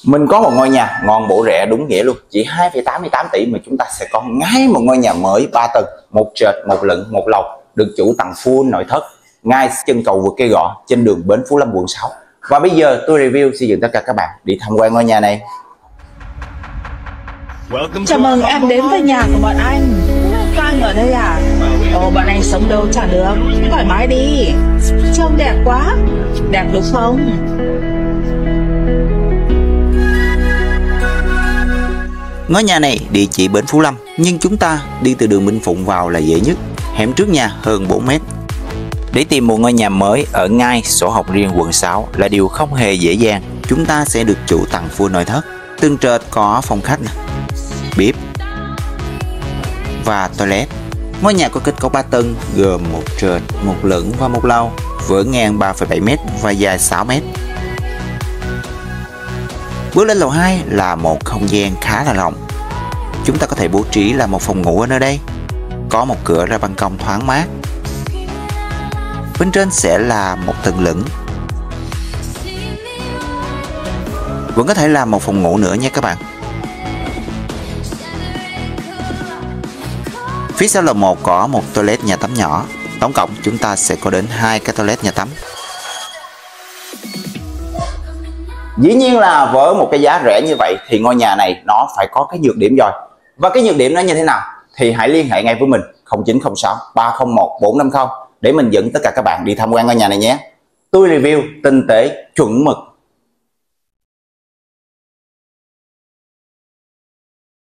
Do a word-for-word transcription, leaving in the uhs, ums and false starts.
Mình có một ngôi nhà ngon bổ rẻ đúng nghĩa luôn, chỉ hai phẩy tám mươi tám tỷ mà chúng ta sẽ có ngay một ngôi nhà mới ba tầng, một trệt, một lửng, một lầu, được chủ tặng full nội thất, ngay chân cầu vượt Cây Gò trên đường Bến Phú Lâm quận sáu. Và bây giờ tôi review xây dựng tất cả các bạn đi tham quan ngôi nhà này. Chào mừng em đến với nhà của bọn anh. Các anh ở đây à? Ồ, bọn anh sống đâu chả được. Thoải mái đi. Trông đẹp quá. Đẹp đúng không? Ngôi nhà này địa chỉ Bến Phú Lâm, nhưng chúng ta đi từ đường Minh Phụng vào là dễ nhất. Hẻm trước nhà hơn bốn mét. Để tìm một ngôi nhà mới ở ngay sổ hồng riêng quận sáu là điều không hề dễ dàng. Chúng ta sẽ được chủ tặng full nội thất. Tầng trệt có phòng khách, bếp và toilet. Ngôi nhà có kết cấu ba tầng gồm một trệt, một lửng và một lầu, với ngang ba phẩy bảy mét và dài sáu mét. Bước lên lầu hai là một không gian khá là rộng. Chúng ta có thể bố trí là một phòng ngủ ở nơi đây. Có một cửa ra ban công thoáng mát. Bên trên sẽ là một tầng lửng. Vẫn có thể làm một phòng ngủ nữa nha các bạn. Phía sau lầu một có một toilet nhà tắm nhỏ. Tổng cộng chúng ta sẽ có đến hai cái toilet nhà tắm. Dĩ nhiên là với một cái giá rẻ như vậy thì ngôi nhà này nó phải có cái nhược điểm rồi. Và cái nhược điểm nó như thế nào thì hãy liên hệ ngay với mình không chín không sáu ba không một bốn năm không để mình dẫn tất cả các bạn đi tham quan ngôi nhà này nhé. Tôi review tinh tế, chuẩn mực